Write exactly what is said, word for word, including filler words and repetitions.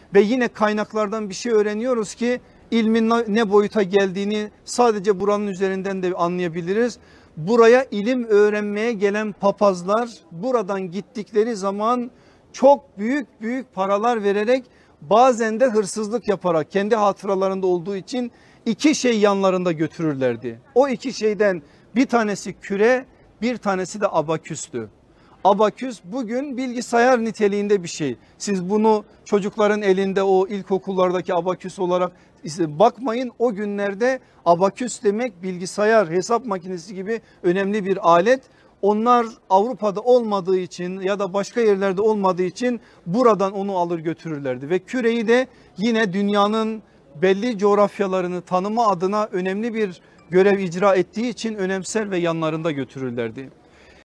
Ve yine kaynaklardan bir şey öğreniyoruz ki ilmin ne boyuta geldiğini sadece buranın üzerinden de anlayabiliriz. Buraya ilim öğrenmeye gelen papazlar buradan gittikleri zaman çok büyük büyük paralar vererek, bazen de hırsızlık yaparak, kendi hatıralarında olduğu için iki şey yanlarında götürürlerdi. O iki şeyden bir tanesi küre, bir tanesi de abaküstü. Abaküs bugün bilgisayar niteliğinde bir şey. Siz bunu çocukların elinde o ilkokullardaki abaküs olarak bakmayın. O günlerde abaküs demek bilgisayar, hesap makinesi gibi önemli bir alet. Onlar Avrupa'da olmadığı için ya da başka yerlerde olmadığı için buradan onu alır götürürlerdi. Ve küreyi de yine dünyanın belli coğrafyalarını tanıma adına önemli bir görev icra ettiği için önemser ve yanlarında götürürlerdi.